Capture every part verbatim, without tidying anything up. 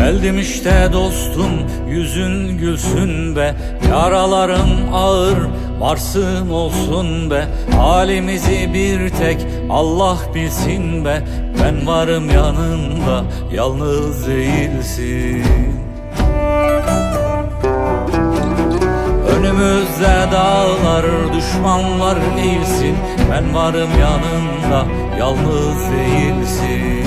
Geldim işte dostum, yüzün gülsün be. Yaralarım ağır, varsın olsun be. Halimizi bir tek Allah bilsin be. Ben varım yanında, yalnız değilsin. Önümüzde dağlar, düşmanlar eğilsin. Ben varım yanında, yalnız değilsin.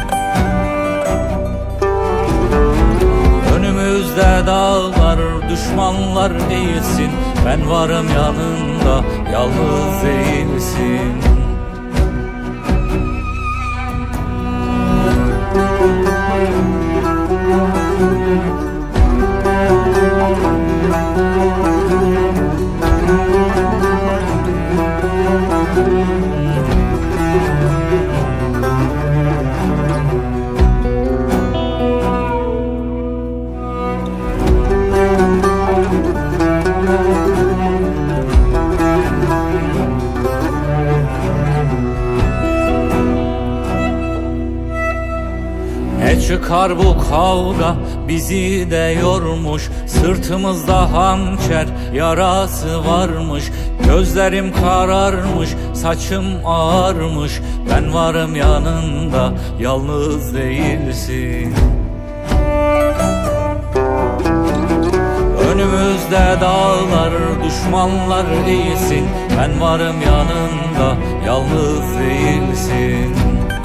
Önümüzde dağlar, düşmanlar eğilsin. Ben varım yanında, yalnız değilsin. Ne çıkar bu kavga, bizi de yormuş. Sırtımızda hançer yarası varmış. Gözlerim kararmış, saçım ağarmış. Ben varım yanında, yalnız değilsin. Önümüzde dağlar, düşmanlar eğilsin. Ben varım yanında, yalnız değilsin.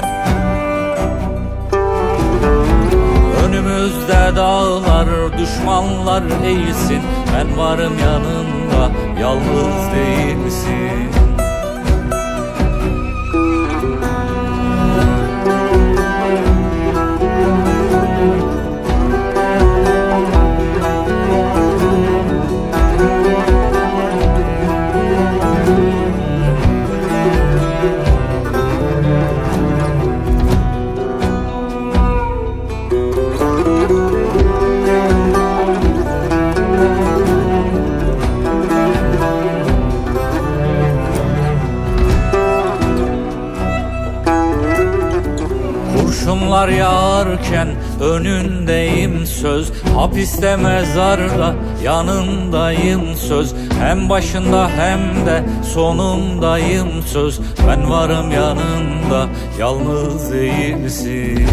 Önümüzde dağlar, düşmanlar eğilsin. Ben varım yanında, yalnız değilsin. Kurşunlar yağarken önündeyim söz. Hapiste mezarda yanındayım söz. Hem başında hem de sonundayım söz. Ben varım yanında, yalnız değilsin.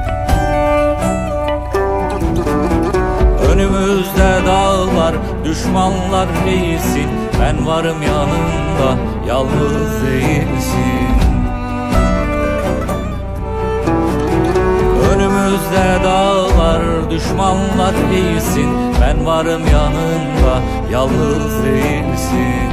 Önümüzde dağlar, düşmanlar eğilsin. Ben varım yanında, yalnız değilsin. Önümüzde dağlar, düşmanlar eğilsin. Ben varım yanında, yalnız değilsin.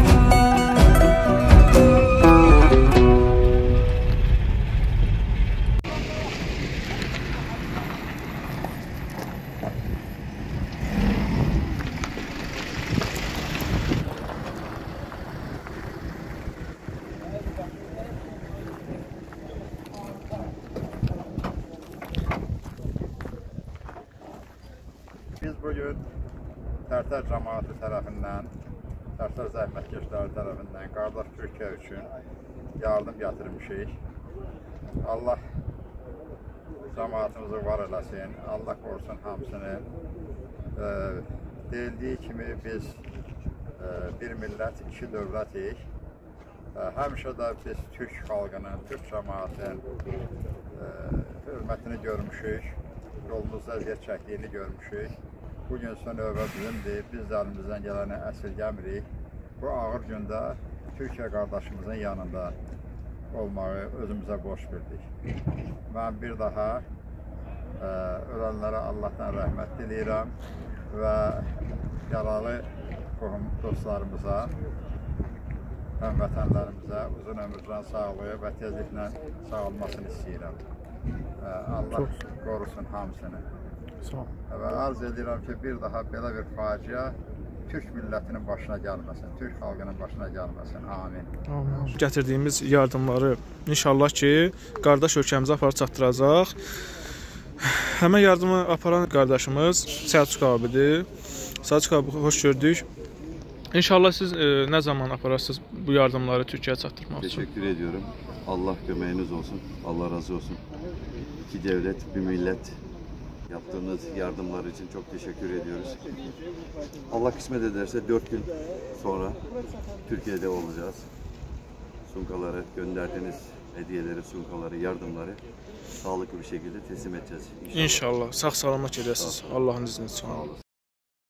Biz bugün Tərtər cəmaatı tərəfindən, Tərtər zəhmətkeşləri tərəfindən qardaş Türkiyə üçün yardım gətirmişik. Allah cəmaatımızı var eləsin, Allah qorusun hamısını. E, deyildiyi kimi biz e, bir millət, iki dövlətik. E, həmişə də biz Türk xalqının, Türk cəmaatının e, hörmətini görmüşük. Yolumuzda əziyyət çəkdiyini görmüşük. Bugün son növbə bizimdir. Biz də əlimizdən gələni əsirgəmirik. Bu ağır gündə Türkiyə qardaşımızın yanında olmağı özümüzə borc bildik. Mən bir daha ə, ölənlərə Allahdan rəhmət diləyirəm və yaralı qohum dostlarımıza, həmvətənlərimizə uzun ömürdən sağlığı və tezliklə sağolmasını istəyirəm. Allah qorusun hamısını. Və arz edirəm ki, bir daha belə bir faciə Türk millətinin başına gəlməsin, Türk xalqının başına gəlməsin. Amin. Amin. Gətirdiyimiz yardımları inşallah ki, qardaş ölkəmizə aparıb çatdıracaq. Həmən yardımı aparan qardaşımız Səlcuq abidir. Səlcuq abi, xoş gördük. İnşallah siz e, nə zaman apararsınız bu yardımları Türkiyəyə çatdırmaq üçün? Teşekkür ediyorum. Allah gömeğiniz olsun. Allah razı olsun. İki devlet, bir millet Yaptığınız yardımlar için çok teşekkür ediyoruz. Allah kısmet ederse dört gün sonra Türkiye'de olacağız. Sunkaları, gönderdiğiniz hediyeleri, sunkaları, yardımları sağlıklı bir şekilde teslim edeceğiz. İnşallah. İnşallah. Sağ salamat gedəsiniz. Allah'ın izniyle. Sağ olun.